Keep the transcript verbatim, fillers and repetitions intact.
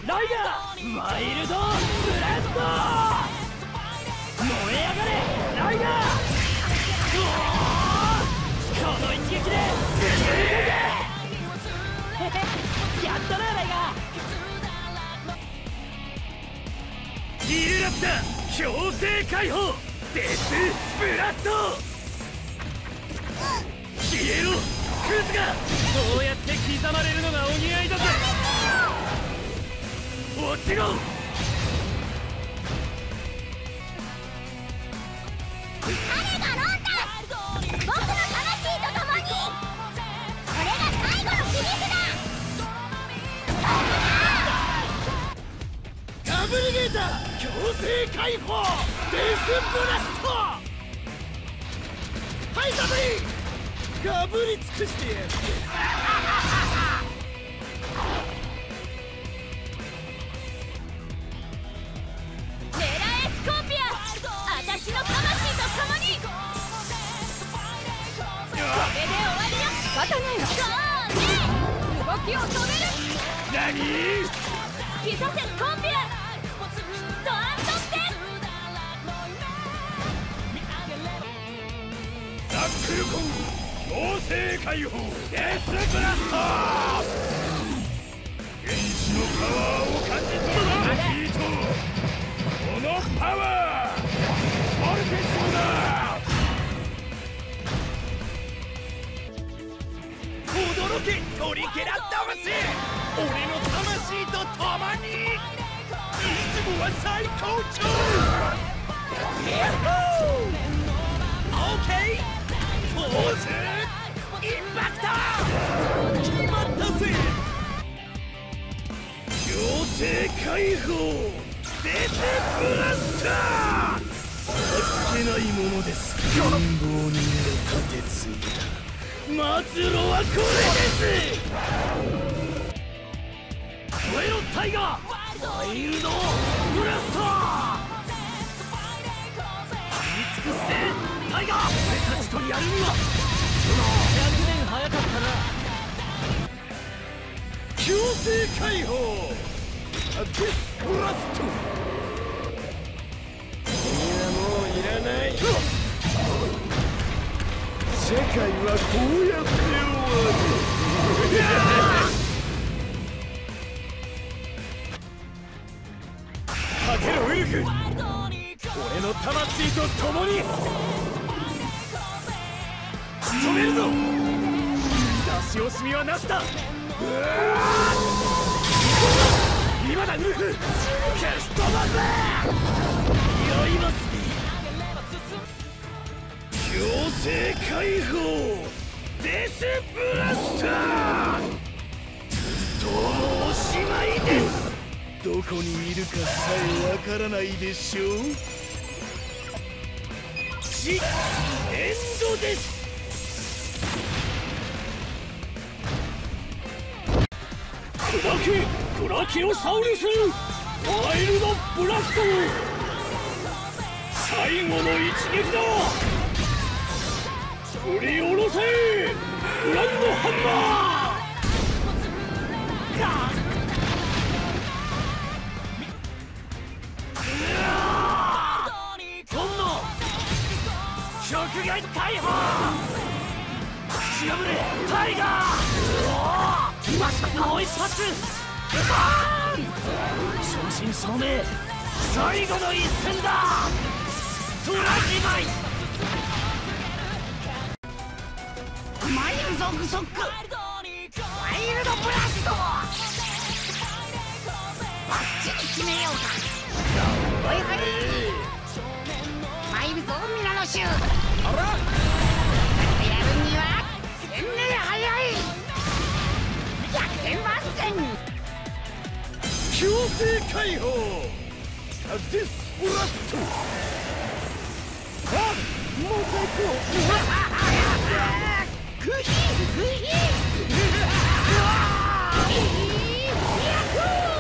ライガーワイルドブラスト。燃え上がれライガー。この一撃でぶち抜くぜ。やったなライガー。ギルラプター強制解放デスブラスト。消えろクズが。そうやって刻まれるのがお似合いだぜ。落ちろ。 彼がロンタ、僕の魂と共に。これが最後の切り札。 ガブリゲーター強制解放デスブラスト。はいザブリガブり尽くしてやる。 狙えスコーピア、私の魂と共に。これで終わりよ。仕方ないわ。ゴーね、動きを止める。 何突き刺せスコーピア。ドアンドステナックルコング強制解放デスブラスト。原始のパワーを感じ取るなヒート。このパワーボルテッショだ。驚けトリケラトムス。俺の魂と共に。いつもは最高潮。ヤッホーオーケーフォースインパクト。決まったぜ。強制解放デスブラスター。あっけないものです。陰謀に立てついた末路はこれです。燃えろタイガーワイルドブラスト。張り尽くせタイガー。俺たちとやるにはひゃくねん早かったな。強制解放デスブラスト。君はもういらない。世界はこうやって終わる。かけろウルフ。俺の魂と共に仕留めるぞ。出し惜しみはなしだ。今だウルフ消し飛ばせ。やります。強制解放デスブラスター。どうもおしまいです。どこにいるかさえわからないでしょう。チエンドです。砕けブラキオサウルスワイルドブラスト。最後の一撃だ。振り下ろせグランドハンマー。食害逮捕。突き破れタイガー。まさかの一発。正真正銘最後の一戦だ。トラジマイマイルゾグソックワイルドブラスト。バッチリ決めようか。おいはいマイルゾミラノシュ。あらやるには千年早い。逆転万全強制解放デスブラスト。あっもう最高。グヒグヒヤッホー